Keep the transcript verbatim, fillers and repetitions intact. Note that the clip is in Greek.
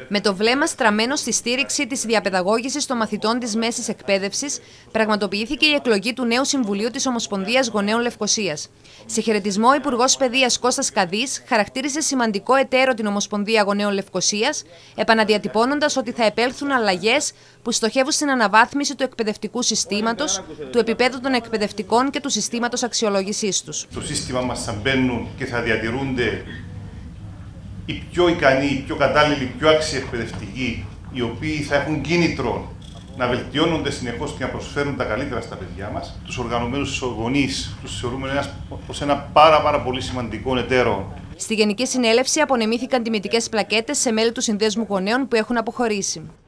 Με το βλέμμα στραμμένο στη στήριξη της διαπαιδαγώγησης των μαθητών της μέσης εκπαίδευσης, πραγματοποιήθηκε η εκλογή του νέου Συμβουλίου της Ομοσπονδίας Γονέων Λευκωσίας. Σε χαιρετισμό, ο Υπουργός Παιδείας Κώστας Καδής χαρακτήρισε σημαντικό εταίρο την Ομοσπονδία Γονέων Λευκωσίας, επαναδιατυπώνοντας ότι θα επέλθουν αλλαγές που στοχεύουν στην αναβάθμιση του εκπαιδευτικού συστήματος, του επίπεδου των εκπαιδευτικών και του συστήματος αξιολόγησής τους. Στο σύστημα μας θα μπαίνουν και θα διατηρούνται οι πιο ικανοί, οι πιο κατάλληλοι, οι πιο άξιοι εκπαιδευτικοί, οι οποίοι θα έχουν κίνητρο να βελτιώνονται συνεχώς και να προσφέρουν τα καλύτερα στα παιδιά μας. Τους οργανωμένους γονείς τους θεωρούμε ως ένα πάρα, πάρα πολύ σημαντικό εταίρο. Στη Γενική Συνέλευση απονεμήθηκαν τιμητικές πλακέτες σε μέλη του Συνδέσμου Γονέων που έχουν αποχωρήσει.